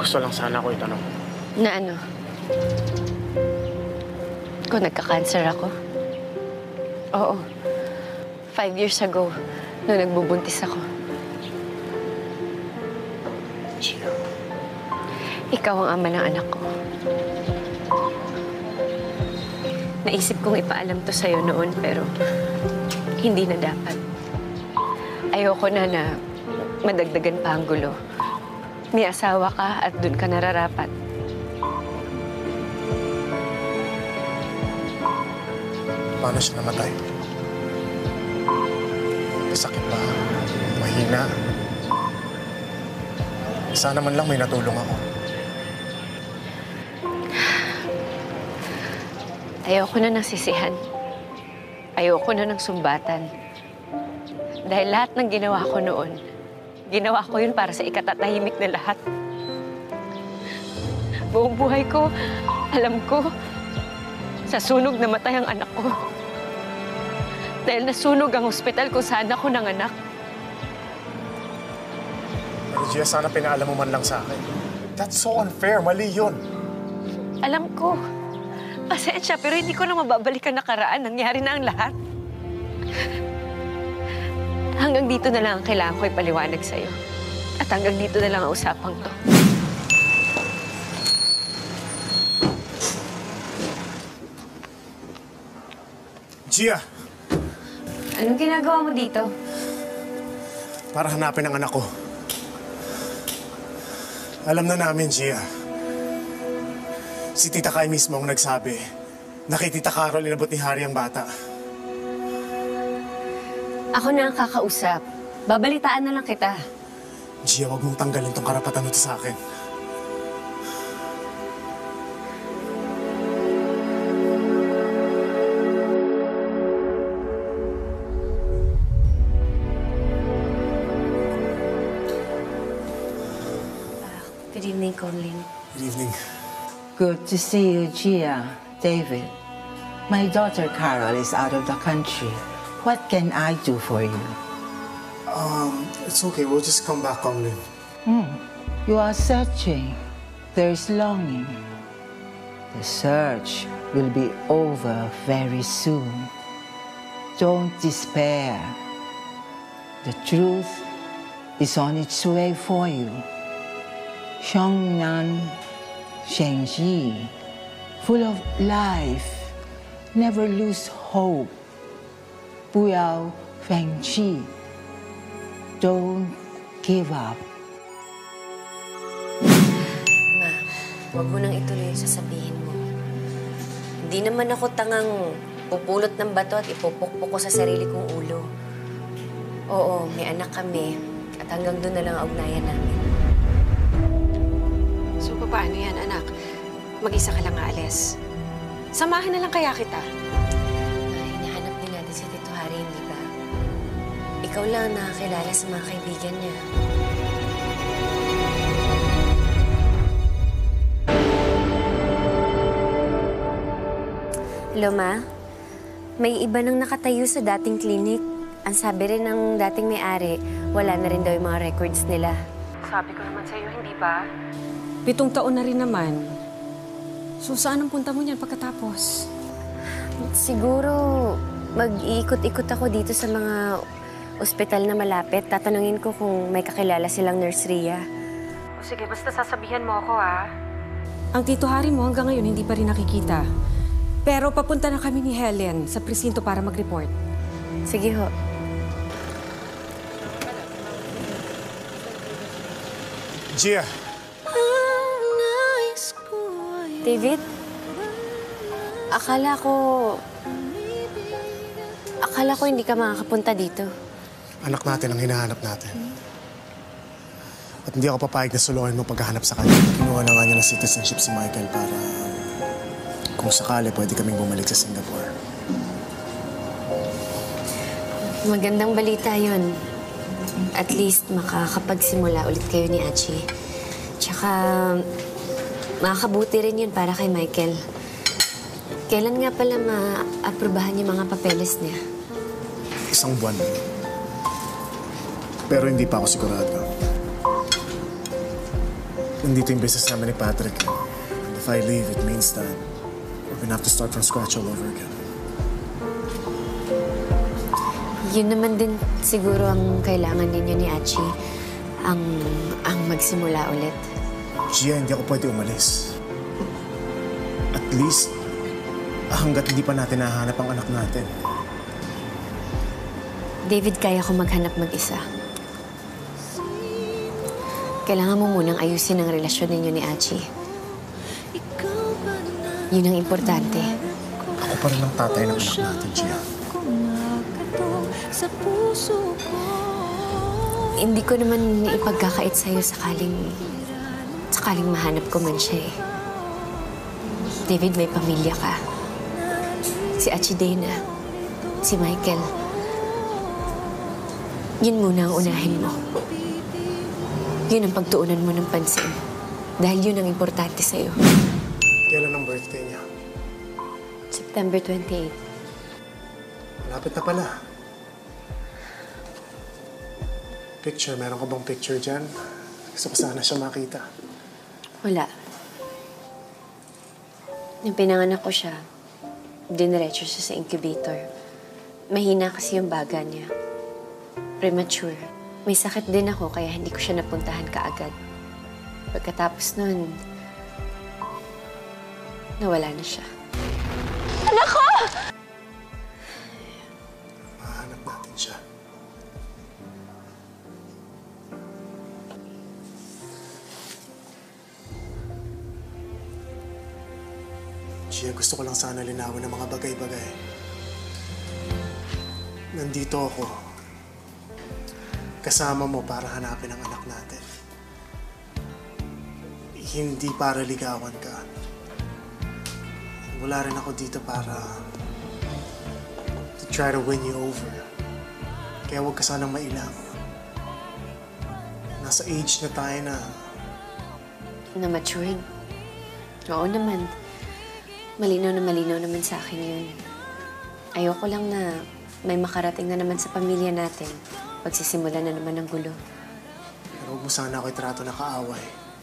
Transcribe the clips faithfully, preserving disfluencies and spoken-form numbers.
gusto lang sana ako itanong. Na ano? Kung nagka-cancer ako? Oo. Five years ago, nung nagbubuntis ako. Gia. Ikaw ang ama ng anak ko. Naisip kong ipaalam to sa'yo noon, pero hindi na dapat. Ayoko na na madagdagan pa ang gulo. May asawa ka at dun ka nararapat. Paano siya namatay? Sakit ba? Mahina? Sana man lang may natulong ako. Ayoko na ng sisihan. Ayoko na ng sumbatan. Dahil lahat ng ginawa ko noon, ginawa ko yun para sa ikatatahimik na lahat. Buong buhay ko, alam ko, sa sunog namatay ang anak ko. Dahil nasunog ang ospital kung saan ako nanganak. Pero Gia, sana pinaalam mo man lang sa akin. That's so unfair. Mali yun. Alam ko. Pasensya, pero hindi ko na mababalikan nakaraan. Nangyari na ang lahat. Hanggang dito na lang ang kailangan ko ipaliwanag sa'yo. At hanggang dito na lang ang usapang to. Gia! Anong ginagawa mo dito? Para hanapin ang anak ko. Alam na namin, Gia. Si Tita Kai mismo ang nagsabi na kay Tita Carol inabot ni Harry ang bata. Ako na ang kakausap. Babalitaan na lang kita. Gia, huwag mong tanggalin tong karapatan nito sa akin. Good evening, Conlin. Good evening. Good to see you, Gia. David. My daughter Carol is out of the country. What can I do for you? Um, it's okay. We'll just come back, Conlin. Hmm. You are searching. There is longing. The search will be over very soon. Don't despair. The truth is on its way for you. Xiongnan, Shengji, full of life. Never lose hope. Buyao Fengqi. Don't give up. Ma, huwag mo nang ituloy yung sasabihin mo. Hindi naman ako tangang pupulot ng bato at ipupukpok ko sa sarili kong ulo. Oo, may anak kami at hanggang doon na lang ang ugnayan namin. So, paano yan, anak? Mag-isa ka lang aalis. Samahan na lang kaya kita. Ay, hinahanap din natin si Tito Harry, hindi ba? Ikaw lang nakakilala sa mga kaibigan niya. Hello, Ma? May iba nang nakatayo sa dating clinic. Ang sabi rin ng dating may-ari, wala na rin daw yung mga records nila. Sabi ko naman sa'yo, hindi ba? Pitong taon na rin naman. So, saan ang punta mo niyan pagkatapos? Siguro, mag-iikot-ikot ako dito sa mga ospital na malapit. Tatanungin ko kung may kakilala silang Nurse Rhea. O sige, basta sasabihan mo ako, ha? Ang Tito Harry mo hanggang ngayon hindi pa rin nakikita. Pero papunta na kami ni Helen sa presinto para mag-report. Sige ho. Gia! David? Akala ko... Akala ko hindi ka makakapunta dito. Anak natin ang hinahanap natin. At hindi ako papayag na suluhin mo paghahanap sa kanya. Kinuha na nga niya ng citizenship si Michael para kung sakali pwede kaming bumalik sa Singapore. Magandang balita yun. At least makakapagsimula ulit kayo ni Achi. Tsaka makakabuti rin yun para kay Michael. Kailan nga pala ma-aprobahan yung mga papeles niya? Isang buwan. Pero hindi pa ako sigurado. nandito yung business namin ni Patrick. And if I leave, it means that we're gonna have to start from scratch all over again. Yun naman din siguro ang kailangan ninyo ni Achi. Ang, ang magsimula ulit. Gia, hindi ako pwede umalis. At least, hanggat hindi pa natin nahanap ang anak natin. David, kaya ko maghanap mag-isa. Kailangan mo munang ayusin ang relasyon ninyo ni Achi. Yun ang importante. Ako pa rin ang tatay ng anak natin, Gia. Hindi ko naman ipagkakait sa'yo sakaling... sakaling mahanap ko man siya eh. David, may pamilya ka. Si Achi Dana, si Michael. Yun muna ang unahin mo. Yun ang pagtuunan mo ng pansin. Dahil yun ang importante sa'yo. Kailan ang birthday niya? September twenty-eighth. Malapit na pala. Picture, meron ka bang picture dyan? Gusto ko sana siya makita. Wala. Nung pinanganak ko siya, diniretso siya sa incubator. Mahina kasi yung baga niya. Premature. May sakit din ako kaya hindi ko siya napuntahan kaagad. Pagkatapos nun, nawala na siya. Anak ko! Mahanap natin siya. Gia, gusto ko lang sana linawin ng mga bagay-bagay. Nandito ako. Kasama mo para hanapin ang anak natin. Hindi para ligawan ka. Wala rin ako dito para to try to win you over. Kaya huwag ka sanang mailang. Nasa age na tayo na... Na matured. Oo naman. Malinaw na malinaw naman sa akin yun. Ayoko lang na may makarating na naman sa pamilya natin. Pagsisimula na naman ng gulo. Pero huwag mo sana ako itrato na kaaway.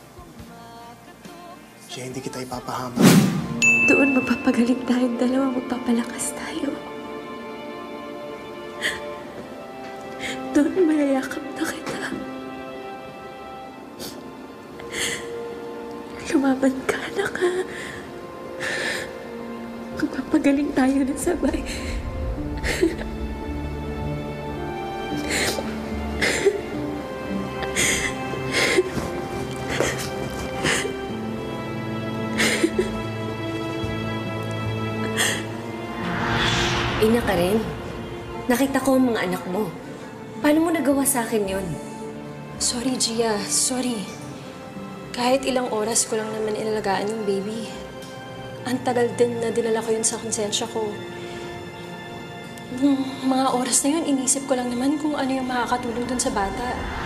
Siya, hindi kita ipapahama. Doon magpapagaling tayong dalawa, magpapalakas tayo. Doon mayayakap na kita. Lumaban ka, anak, ha? Magpapagaling tayo na sabay. Ina ka rin. Nakita ko ang mga anak mo. Paano mo nagawa sa akin yun? Sorry, Gia. Sorry. Kahit ilang oras ko lang naman inalagaan yung baby. Ang tagal din na dinala ko yun sa konsensya ko. Nung mga oras na yun, inisip ko lang naman kung ano yung makakatulong dun sa bata.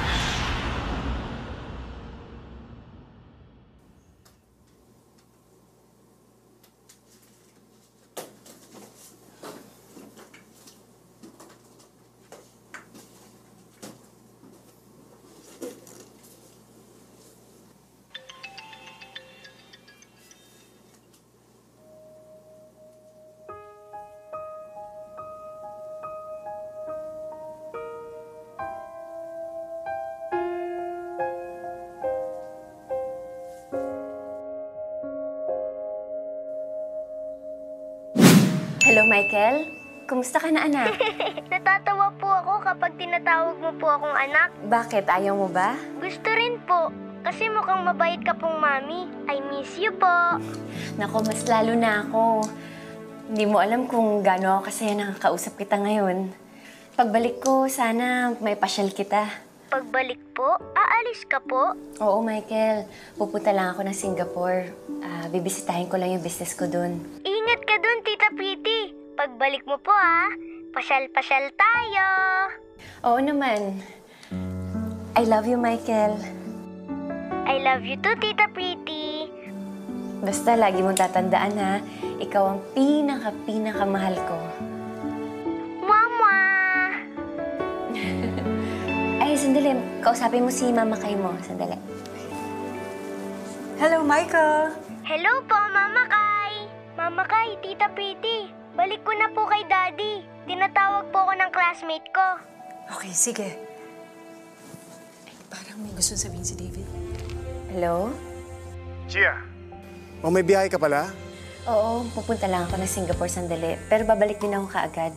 Hello, Michael. Kumusta ka na, anak? Natatawa po ako kapag tinatawag mo po akong anak. Bakit? Ayaw mo ba? Gusto rin po. Kasi mukhang mabait ka pong mami. I miss you po. Nako, mas lalo na ako. Hindi mo alam kung gaano ako kasaya nakakausap kita ngayon. Pagbalik ko, sana may pasyal kita. Pagbalik po, aalis ka po? Oo, Michael. Pupunta lang ako ng Singapore. Uh, bibisitahin ko lang yung business ko dun. Ingat ka dun, Tita Pretty. Pagbalik mo po, ha? Pasyal-pasyal tayo. Oo naman. I love you, Michael. I love you too, Tita Pretty. Basta lagi mong tatandaan, ha? Ikaw ang pinaka-pinakamahal ko. Mama! Ay, sandali. Kausapin mo si Mama Kay mo. Sandali. Hello, Michael! Hello po, Mama Kay! Mama Kay, Tita Pretty, balik ko na po kay Daddy. Tinatawag po ako ng classmate ko. Okay, sige. Ay, parang may gusto sabihin si David. Hello? Gia. O may biyahe ka pala? Oo, pupunta lang ako ng Singapore sandali. Pero babalik din ako kaagad.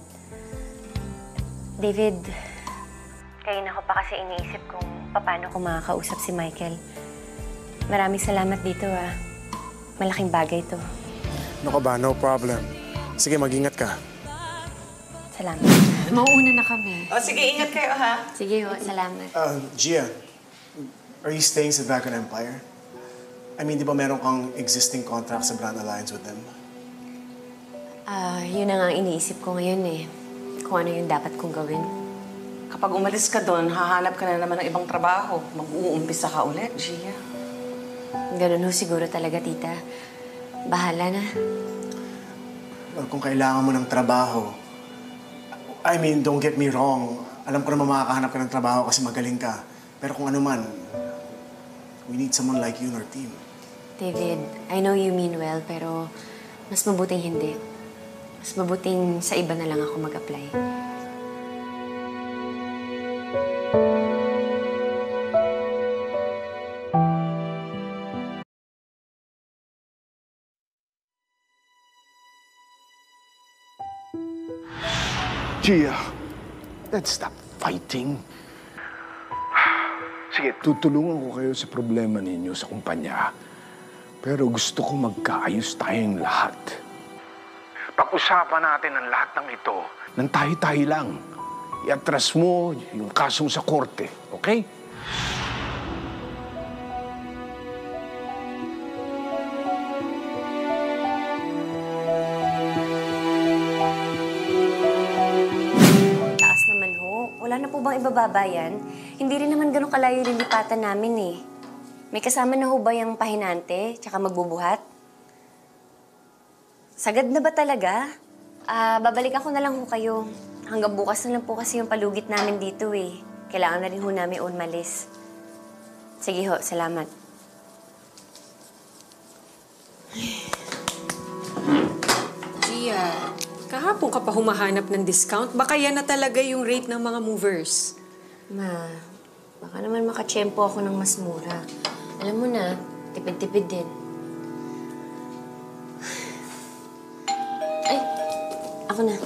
David, kayo na ko pa kasi iniisip kung paano ko makakausap si Michael. Maraming salamat dito, ah. Malaking bagay to. Ano ka ba? No problem. Sige, mag-ingat ka. Salamat. Mauuna na kami. O sige, ingat kayo ha. Sige ho, salamat. Uh, Gia, are you staying sa Dragon Empire? I mean, di ba meron kang existing contract sa Brand Alliance with them? Ah, yun na nga ang iniisip ko ngayon eh. Kung ano yung dapat kong gawin. Kapag umalis ka doon, hahanap ka na naman ng ibang trabaho. Mag-uumpisa ka ulit, Gia. Ganun ho siguro talaga, tita. Bahala na. Well, kung kailangan mo ng trabaho, I mean, don't get me wrong. Alam ko naman makakahanap ka ng trabaho kasi magaling ka. Pero kung ano man, we need someone like you in our team. David, I know you mean well, pero mas mabuting hindi. Mas mabuting sa iba na lang ako mag-apply. Gia, let's stop fighting. Sige, tutulungan ko kayo sa problema ninyo sa kumpanya. Pero gusto ko magkaayos tayong lahat. Pag-usapan natin ang lahat ng ito nang tayo-tayo lang. I-atras mo yung kasong sa korte, okay? Taas naman ho. Wala na po bang ibababa yan? Hindi rin naman ganun kalayo yung lipatan namin eh. May kasama na ho ba yung pahinante tsaka magbubuhat? Sagad na ba talaga? Ah, babalikan ko na lang ho kayo. Hanggang bukas na lang po kasi yung palugit namin dito eh. Kailangan na rin ho namin umalis. Sige ho, salamat. Gia, kahapon ka pa humahanap ng discount. Baka yan na talaga yung rate ng mga movers. Ma, baka naman makatsyempo ako ng mas mura. Alam mo na, tipid-tipid din. Ay, ako na.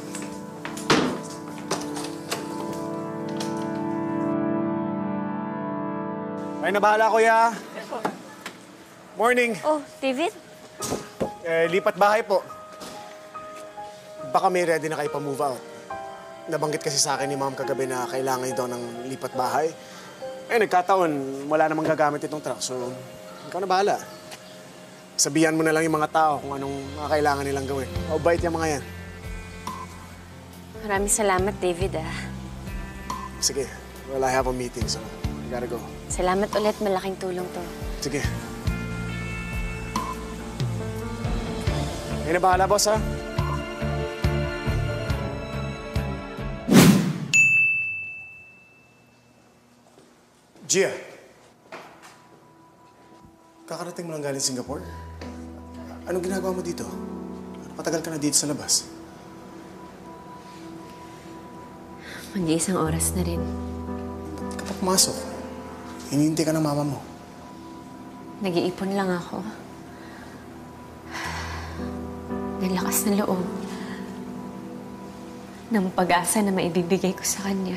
Ay, nabahala, kuya. Morning. Oh, David? Eh, lipat bahay po. Baka may ready na kayo pa-move out. Nabanggit kasi sa akin ni ma'am kagabi na kailangan daw ng lipat bahay. Eh, nagkataon, wala namang gagamit itong truck, so ikaw na bahala. Sabihan mo na lang yung mga tao kung anong mga kailangan nilang gawin. O, bait yung mga yan. Maraming salamat, David, ah. Sige, well, I have a meeting, so I gotta go. Salamat ulit, malaking tulong to. Sige. Ay na bahala, boss, ha? Gia, kakarating mo lang galing Singapore? Anong ginagawa mo dito? Patagal ka na dito sa labas. Mag-iisang oras na rin. Ba't ka pa pumasok? Hinihintay ka ng mama mo. Nag-iipon lang ako. Ng lakas ng loob. Ng pag-asa na maibibigay ko sa kanya.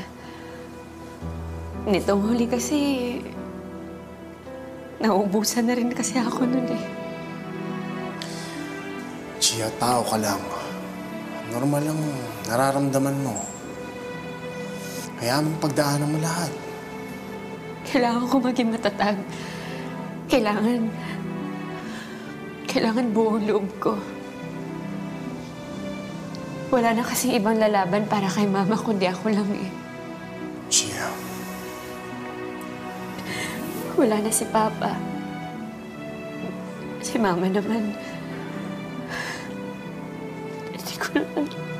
Nitong huli kasi, nauubusan na rin kasi ako nun eh. Gia, tao ka lang. Normal lang nararamdaman mo. Hayaan mong pagdaanan mo lahat. Kailangan ko maging matatag. Kailangan... Kailangan buong loob ko. Wala na kasing ibang lalaban para kay mama kundi ako lang eh. Gia. Wala na si Papa. Si Mama naman. Hindi ko naman...